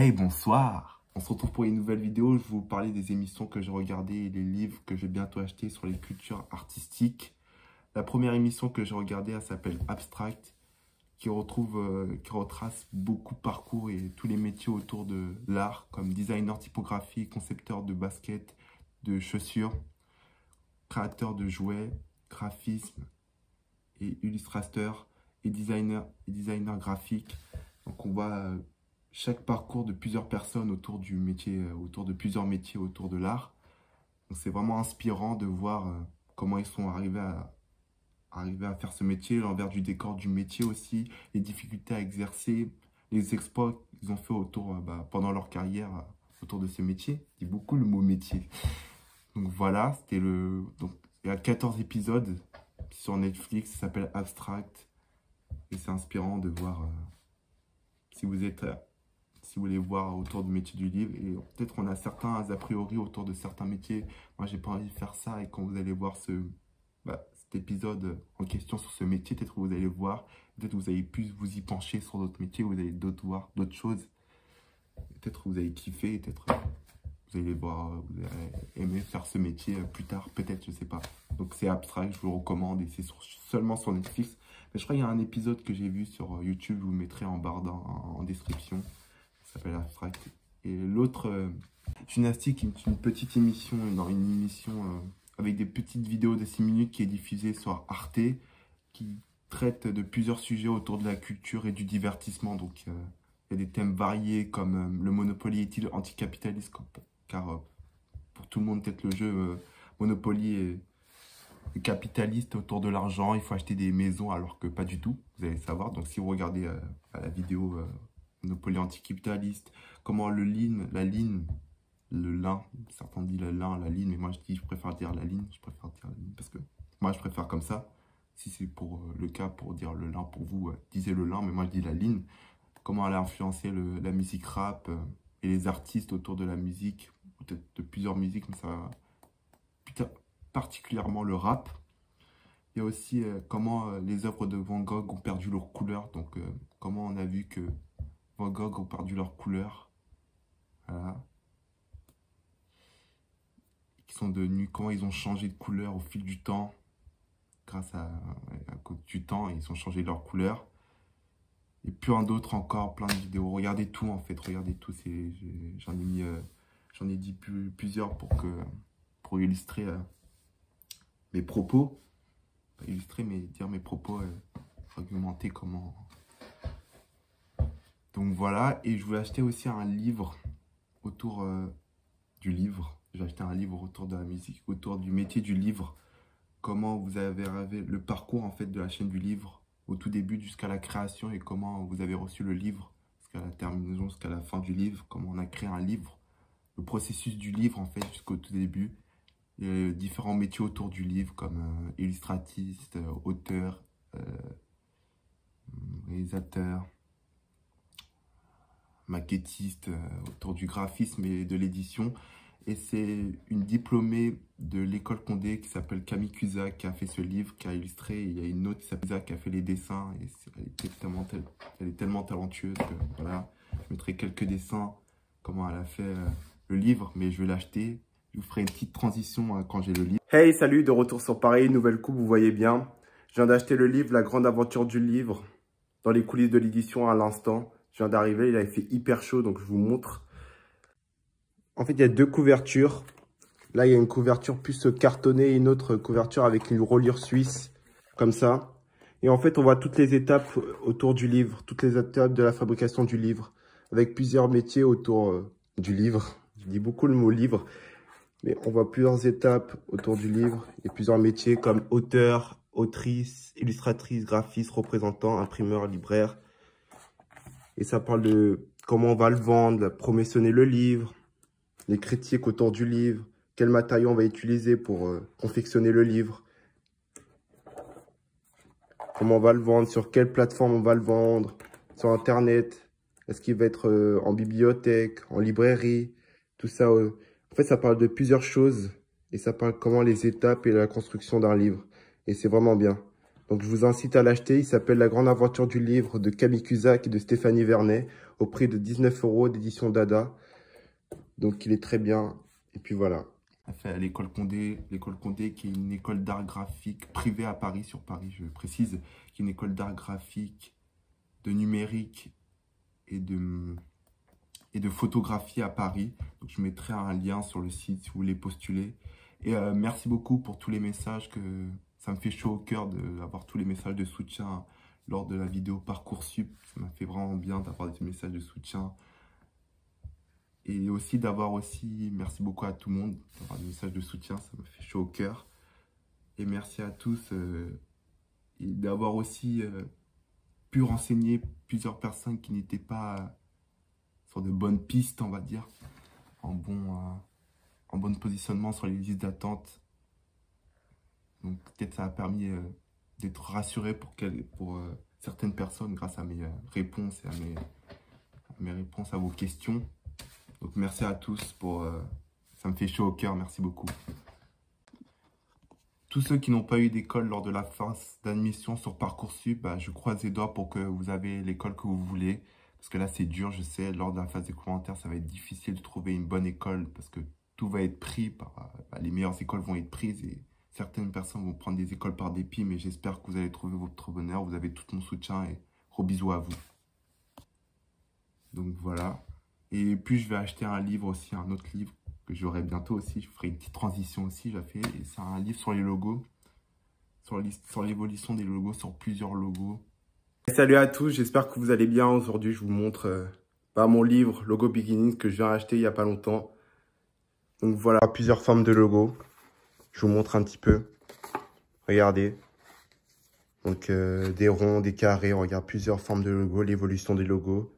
Hey, bonsoir! On se retrouve pour une nouvelle vidéo. Je vais vous parler des émissions que j'ai regardées et des livres que je vais bientôt acheter sur les cultures artistiques. La première émission que j'ai regardée, elle s'appelle Abstract, qui retrace beaucoup de parcours et tous les métiers autour de l'art, comme designer typographie, concepteur de basket, de chaussures, créateur de jouets, graphisme et illustrateur et designer graphique. Donc on voit chaque parcours de plusieurs personnes autour du métier, autour de plusieurs métiers autour de l'art. Donc c'est vraiment inspirant de voir comment ils sont arrivés à faire ce métier, l'envers du décor du métier aussi, les difficultés à exercer, les exploits qu'ils ont fait pendant leur carrière autour de ce métier. Je dis beaucoup le mot métier. Donc voilà, donc il y a 14 épisodes sur Netflix, ça s'appelle Abstract. Et c'est inspirant de voir si vous voulez voir autour du métier du livre. Et peut-être on a certains a priori autour de certains métiers. Moi, j'ai pas envie de faire ça. Et quand vous allez voir cet épisode en question sur ce métier, peut-être que vous allez voir, peut-être que vous allez plus vous y pencher sur d'autres métiers, vous allez voir d'autres choses. Peut-être que vous allez kiffer, peut-être vous allez voir, vous allez aimer faire ce métier plus tard, peut-être, je sais pas. Donc c'est Abstract, je vous le recommande et c'est seulement sur Netflix. Mais je crois qu'il y a un épisode que j'ai vu sur YouTube, je vous le mettrai en barre en description. Ça s'appelle Abstract. Et l'autre, Gymnastique, une petite émission, avec des petites vidéos de 6 minutes qui est diffusée sur Arte, qui traite de plusieurs sujets autour de la culture et du divertissement. Donc il y a des thèmes variés comme le Monopoly est-il anticapitaliste, car pour tout le monde, peut-être le jeu Monopoly est capitaliste autour de l'argent, il faut acheter des maisons alors que pas du tout, vous allez savoir. Donc si vous regardez la vidéo Monopoly anticapitaliste, comment le lin, certains disent le lin, la ligne, mais moi je préfère dire la ligne, parce que moi je préfère comme ça. Si c'est pour le cas pour dire le lin pour vous, disez le lin, mais moi je dis la ligne. Comment elle a influencé la musique rap et les artistes autour de la musique, peut-être de plusieurs musiques, mais ça particulièrement le rap. Il y a aussi comment les œuvres de Van Gogh ont perdu leur couleur. Donc, comment on a vu que Van Gogh ont perdu leur couleur. Voilà. Comment ils ont changé de couleur au fil du temps. Grâce à cause du temps, ils ont changé leur couleur. Et plein d'autres encore, plein de vidéos. Regardez tout en fait, regardez tout. J'en ai dit plusieurs pour illustrer mes propos. Pas illustrer, mais dire mes propos, argumenter comment. Donc voilà, et je voulais acheter aussi un livre autour du livre. J'ai acheté un livre autour de la musique, autour du métier du livre. Comment vous avez rêvé le parcours en fait de la chaîne du livre, au tout début jusqu'à la création et comment vous avez reçu le livre, jusqu'à la terminaison, jusqu'à la fin du livre, comment on a créé un livre. Le processus du livre en fait jusqu'au tout début. Différents métiers autour du livre comme illustratiste, auteur, réalisateur, maquettiste, autour du graphisme et de l'édition. Et c'est une diplômée de l'école Condé qui s'appelle Camille Cusack qui a fait ce livre, qui a illustré. Et il y a une autre qui s'appelle Cusack qui a fait les dessins. Et elle est tellement talentueuse que voilà, je mettrai quelques dessins, comment elle a fait le livre, mais je vais l'acheter. Je vous ferai une petite transition quand j'ai le livre. Hey, salut, de retour sur Paris, nouvelle coupe, vous voyez bien. Je viens d'acheter le livre, La Grande Aventure du Livre, dans les coulisses de l'édition à l'instant. Je viens d'arriver, il avait fait hyper chaud, donc je vous montre. En fait, il y a deux couvertures. Là, il y a une couverture plus cartonnée et une autre couverture avec une reliure suisse, comme ça. Et en fait, on voit toutes les étapes autour du livre, toutes les étapes de la fabrication du livre, avec plusieurs métiers autour du livre. Je dis beaucoup le mot livre. Mais on voit plusieurs étapes autour du livre et plusieurs métiers comme auteur, autrice, illustratrice, graphiste, représentant, imprimeur, libraire. Et ça parle de comment on va le vendre, promotionner le livre, les critiques autour du livre, quel matériau on va utiliser pour confectionner le livre, comment on va le vendre, sur quelle plateforme on va le vendre, sur Internet, est-ce qu'il va être en bibliothèque, en librairie, tout ça. En fait, ça parle de plusieurs choses et ça parle comment les étapes et la construction d'un livre. Et c'est vraiment bien. Donc je vous incite à l'acheter. Il s'appelle La Grande Aventure du Livre de Camille Cusack et de Stéphanie Vernet au prix de 19 € d'édition Dada. Donc il est très bien. Et puis voilà. Elle fait à l'école Condé qui est une école d'art graphique privée à Paris, sur Paris je précise, qui est une école d'art graphique, de numérique et de photographie à Paris. Donc je mettrai un lien sur le site si vous voulez postuler. Et merci beaucoup pour tous les messages, que ça me fait chaud au cœur d'avoir tous les messages de soutien lors de la vidéo Parcoursup. Ça m'a fait vraiment bien d'avoir des messages de soutien. Et aussi merci beaucoup à tout le monde d'avoir des messages de soutien, ça me fait chaud au cœur. Et merci à tous et d'avoir aussi pu renseigner plusieurs personnes qui n'étaient pas sur de bonnes pistes, on va dire, en bon positionnement sur les listes d'attente. Donc peut-être ça a permis d'être rassuré pour certaines personnes grâce à mes réponses et à mes réponses à vos questions. Donc merci à tous ça me fait chaud au cœur, merci beaucoup. Tous ceux qui n'ont pas eu d'école lors de la phase d'admission sur Parcoursup, je croise les doigts pour que vous ayez l'école que vous voulez. Parce que là c'est dur, je sais, lors de la phase des commentaires, ça va être difficile de trouver une bonne école parce que tout va être pris, les meilleures écoles vont être prises et certaines personnes vont prendre des écoles par dépit, mais j'espère que vous allez trouver votre bonheur, vous avez tout mon soutien et gros bisous à vous. Donc voilà. Et puis je vais acheter un livre aussi, un autre livre que j'aurai bientôt aussi. Je ferai une petite transition aussi, et c'est un livre sur les logos, sur l'évolution des logos, sur plusieurs logos. Salut à tous, j'espère que vous allez bien. Aujourd'hui, je vous montre mon livre Logo Beginnings que je viens acheter il n'y a pas longtemps. Donc voilà, plusieurs formes de logos. Je vous montre un petit peu. Regardez. Donc des ronds, des carrés, on regarde plusieurs formes de logos, l'évolution des logos.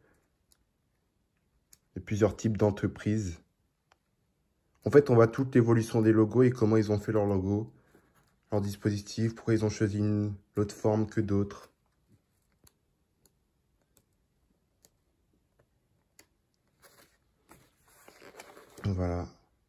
De plusieurs types d'entreprises. En fait, on voit toute l'évolution des logos et comment ils ont fait leur logo, leur dispositif, pourquoi ils ont choisi une autre forme que d'autres. Voilà.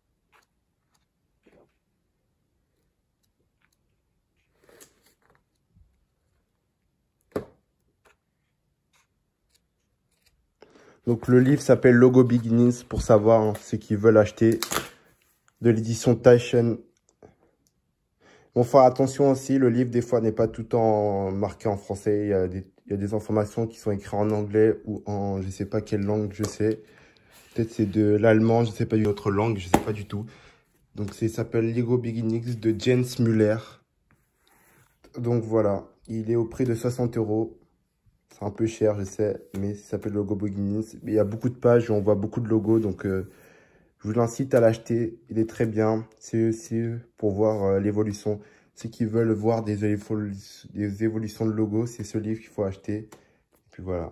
Donc le livre s'appelle Logo Beginnings pour savoir ceux qui veulent acheter, de l'édition Taschen. Bon, faut faire attention aussi, le livre des fois n'est pas tout en marqué en français. Il y a des informations qui sont écrites en anglais ou en je sais pas quelle langue, je sais. Peut-être c'est de l'allemand, je sais pas, d'une autre langue, je sais pas du tout. Donc ça s'appelle Logo Beginnings de Jens Müller. Donc voilà, il est au prix de 60 €. C'est un peu cher, je sais, mais ça s'appelle Logo Beginnings. Il y a beaucoup de pages, on voit beaucoup de logos, donc je vous incite à l'acheter. Il est très bien. C'est aussi pour voir l'évolution. Ceux qui veulent voir des évolutions de logos, c'est ce livre qu'il faut acheter. Et puis voilà.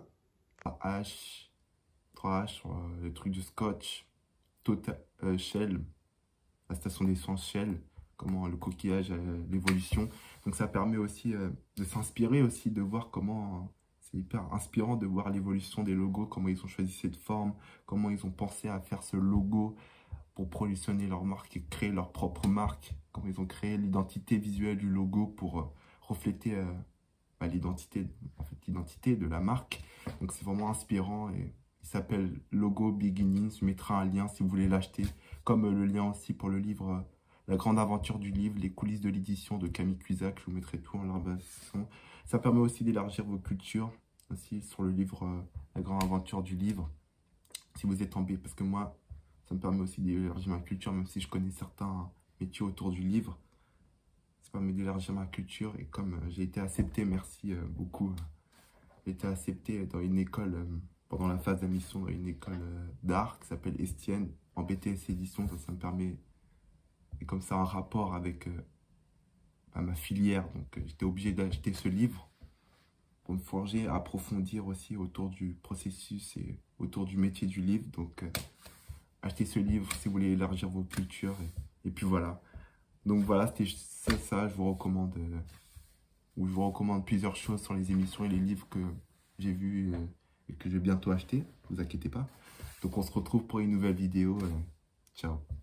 3H sur le truc du scotch. Shell, la station d'essence Shell, comment le coquillage, l'évolution. Donc ça permet aussi de s'inspirer aussi, de voir comment... C'est hyper inspirant de voir l'évolution des logos, comment ils ont choisi cette forme, comment ils ont pensé à faire ce logo pour positionner leur marque et créer leur propre marque, comment ils ont créé l'identité visuelle du logo pour refléter l'identité de la marque. Donc c'est vraiment inspirant et il s'appelle Logo Beginnings. Je mettrai un lien si vous voulez l'acheter, comme le lien aussi pour le livre La Grande Aventure du Livre, les coulisses de l'édition de Camille Cusack. Je vous mettrai tout en l'information. Ça permet aussi d'élargir vos cultures, aussi sur le livre La Grande Aventure du Livre. Si vous êtes tombé, parce que moi, ça me permet aussi d'élargir ma culture, même si je connais certains métiers autour du livre. Ça permet d'élargir ma culture et comme j'ai été accepté, merci beaucoup. J'ai été accepté dans une école, pendant la phase d'admission, dans une école d'art qui s'appelle Estienne, en BTS édition. Ça me permet, et comme ça, un rapport avec ma filière. Donc j'étais obligé d'acheter ce livre pour me forger, approfondir aussi autour du processus et autour du métier du livre. Donc achetez ce livre si vous voulez élargir vos cultures. Et puis voilà. Donc voilà, c'est ça. Je vous recommande plusieurs choses sur les émissions et les livres que j'ai vus et que je vais bientôt acheter. Ne vous inquiétez pas. Donc on se retrouve pour une nouvelle vidéo. Ciao.